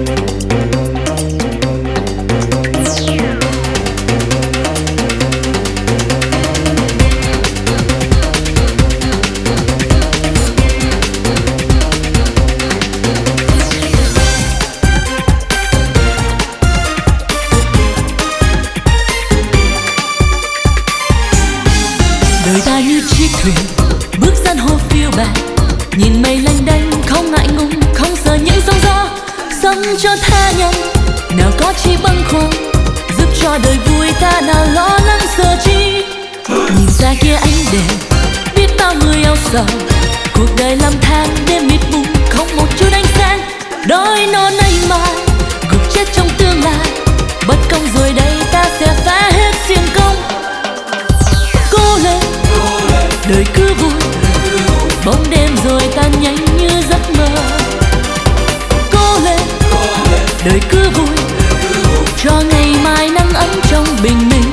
Đời ta như chiếc thuyền bước san hô phiêu bạt, nhìn mây lênh đênh không ngại ngùng, không sợ những sóng gió. Sống cho tha nhân nào có chi bâng khuâng, giúp cho đời vui ta nào lo lắng sợ chi. Nhìn ra kia ánh đèn biết bao người âu sầu, cuộc đời lầm than đêm mịt mùng không một chút ánh sáng. Đôi non anh mai gục chết trong tương lai, bất công rồi đây ta sẽ phá hết xiềng công. Cố lên đời cứ vui, bóng đêm rồi tan nhanh như giấc mơ. Cố lên đời cứ vui, cho ngày mai nắng ấm trong bình minh.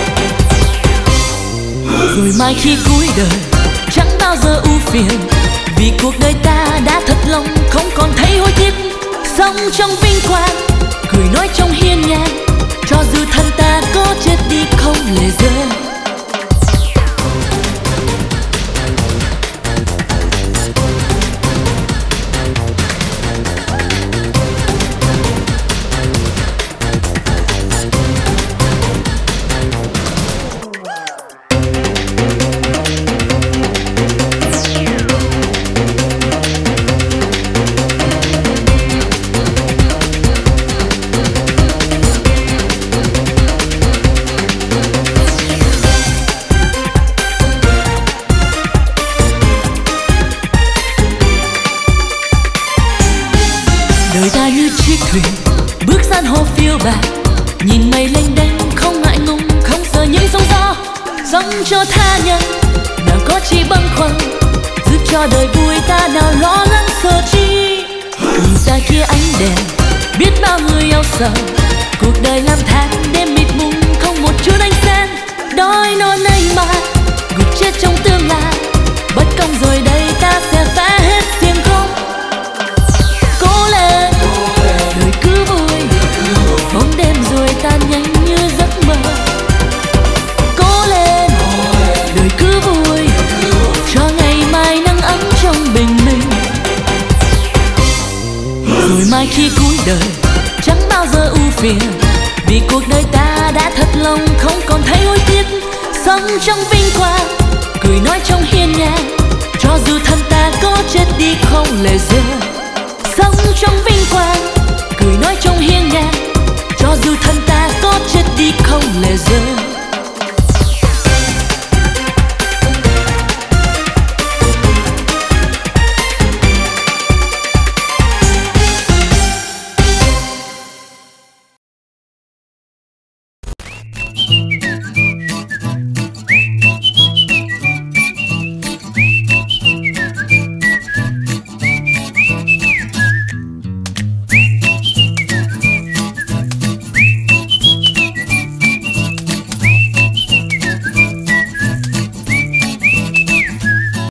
Rồi mai khi cuối đời chẳng bao giờ ưu phiền, vì cuộc đời ta đã thật lòng không còn thấy hối tiếc. Sống trong vinh quang, cười nói trong hiên ngang, cho dù thân ta có chết đi không lệ rơi. Đời ta như chiếc thuyền bước san hô phiêu bạt, nhìn mây lênh đênh không ngại ngùng, không sợ những sóng gió. Sống cho tha nhân nào có chi bâng khuâng, giúp cho đời vui ta nào lo lắng sợ chi. Nhìn ra kia ánh đèn biết bao người âu sầu, cuộc đời lang thang đêm mịt mùng không một chút ánh sáng. Đói non anh mai gục chết trong tương lai, bất công rồi đây ta sẽ phá hết xiềng không. Cố lên đời cứ vui, bóng đêm rồi tan nhanh như giấc mơ. Cố lên đời cứ vui, cho ngày mai nắng ấm trong bình minh. Rồi mai khi cuối đời chẳng bao giờ ưu phiền, vì cuộc đời ta đã thật lòng không còn thấy hối tiếc. Sống trong vinh quang, cười nói trong hiên ngang, cho dù thân ta có chết đi không lệ rơi. Sống trong vinh quang, cười nói trong hiên ngang, cho dù thân ta có chết đi không lệ rơi.